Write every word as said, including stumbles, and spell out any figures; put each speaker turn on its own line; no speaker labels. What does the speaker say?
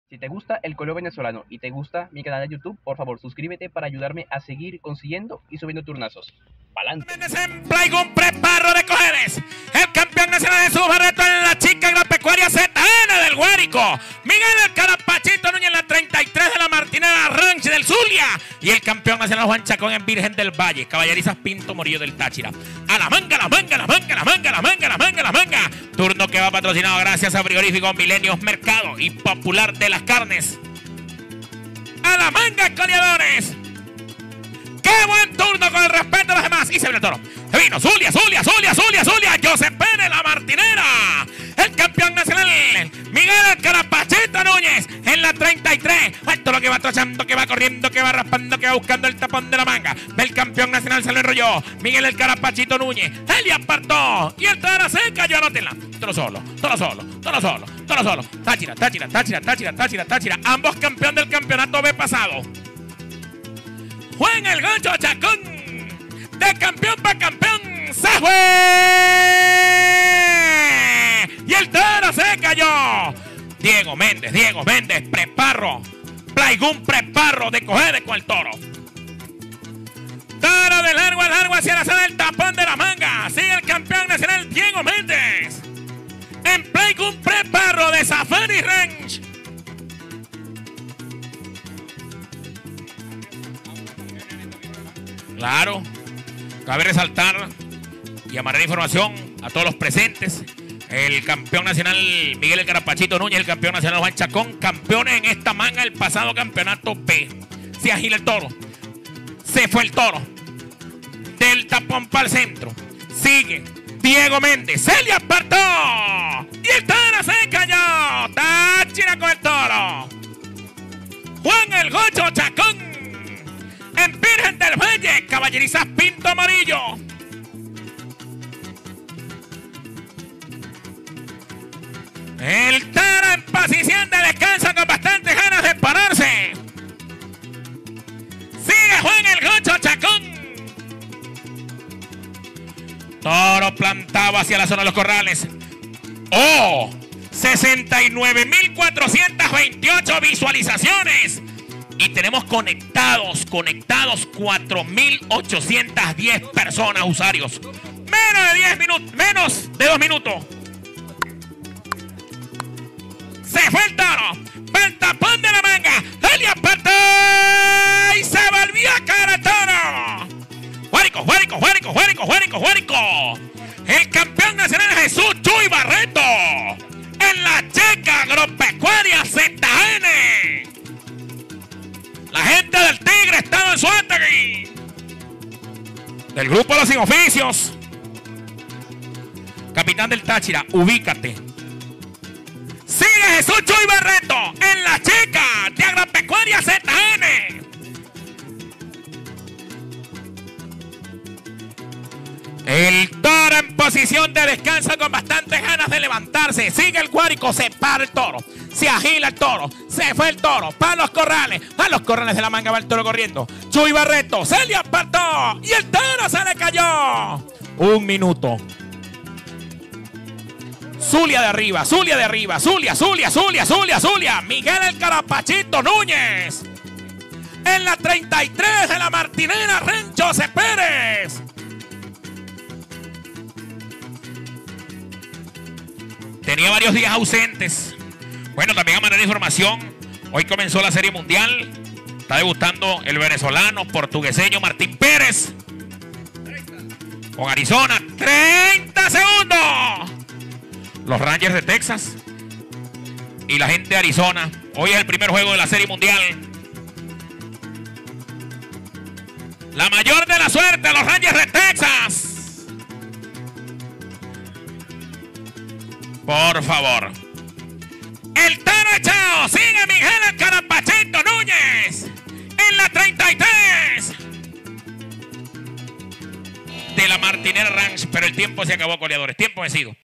Si te gusta el color venezolano y te gusta mi canal de YouTube, por favor suscríbete para ayudarme a seguir consiguiendo y subiendo turnazos. ¡Pa'lante!
Un preparro de Cojedes, el campeón nacional de Subarreto en la chica agropecuaria Z N del Guárico, Miguel el Carapachito Núñez en la treinta y tres de la Martinera Ranch del Zulia, y el campeón nacional Juan Chacón en Virgen del Valle, Caballerizas Pinto Morillo del Táchira. A la manga, la manga, la manga, la manga, la manga, la manga, la manga. Turno que va patrocinado gracias a Frigorífico Milenios Mercado y Popular de las Carnes. A la manga, coleadores. ¡Qué buen turno con el respeto a los demás! Y se viene el toro. Se vino Zulia, Zulia, Zulia, Zulia, Zulia. Josep Pérez, la Martinera. El campeón nacional, Miguel el Carapachito Núñez, en la treinta y tres. El toro que va trozando, que va corriendo, que va raspando, que va buscando el tapón de la manga. El campeón nacional se lo enrolló. Miguel el Carapachito Núñez. Él le apartó. Y el toro se cayó, anótenla. Toro solo, toro solo, toro solo, toro solo. Táchira, Táchira, Táchira, Táchira, Táchira, Táchira. Ambos campeón del campeonato B pasado. Juan el Gancho Chacón, de campeón para campeón, se fue. Y el toro se cayó. Diego Méndez, Diego Méndez, preparro. Plaigún preparro de Cojedes con el toro. Toro de largo a largo hacia la sala del tapón de la manga. Sigue el campeón nacional Diego Méndez. En Plaigún preparro de Safari Ranch. Claro, cabe resaltar y llamar información a todos los presentes. El campeón nacional Miguel el Carapachito Núñez, el campeón nacional Juan Chacón, campeones en esta manga el pasado campeonato B. Se agila el toro. Se fue el toro. Del tapón para el centro. Sigue Diego Méndez. Se le apartó. Y el toro se cayó. Táchira con el toro. Juan el Gocho Chacón. En Virgen del Valle, Caballerizas Pinto Amarillo. El toro en posición de descanso con bastantes ganas de pararse. Sigue Juan el Gocho Chacón. Toro plantado hacia la zona de los corrales. ¡Oh! sesenta y nueve mil cuatrocientas veintiocho visualizaciones. Y tenemos conectados, conectados cuatro mil ochocientas diez personas, usuarios. Menos de diez minutos, menos de dos minutos. Se fue el toro. El tapón de la manga. Él apartó. Y se volvió a caer el toro. Juárico, Juárico, Juárico, Juárico, Juárico, Juárico. El campeón nacional Jesús Chuy Barreto. En la checa agropecuaria Z N. La gente del Tigre estaba en Suátegui. Del grupo Los Sin Oficios. Capitán del Táchira, ubícate. Sigue Jesús Chuy Barreto en la chica de agropecuaria Z N. El toro en posición de descanso con bastantes ganas de levantarse. Sigue el Guárico, se para el toro. Se agila el toro, se fue el toro para los corrales, a los corrales de la manga va el toro corriendo. Chuy Barreto se le apartó y el toro se le cayó. Un minuto. Zulia de arriba, Zulia de arriba, Zulia, Zulia, Zulia, Zulia, Zulia. Miguel el Carapachito Núñez. En la treinta y tres de la Martinera Ranch Josep Pérez. Tenía varios días ausentes. Bueno, también a manera de información, hoy comenzó la Serie Mundial. Está debutando el venezolano portugueseño Martín Pérez. Con Arizona, treinta segundos. Los Rangers de Texas y la gente de Arizona. Hoy es el primer juego de la Serie Mundial. La mayor de la suerte, los Rangers de Texas. Por favor. El toro echado. Sigue Miguel el Carapachito Núñez. En la treinta y tres. De la Martinera Ranch. Pero el tiempo se acabó, coleadores. Tiempo vencido.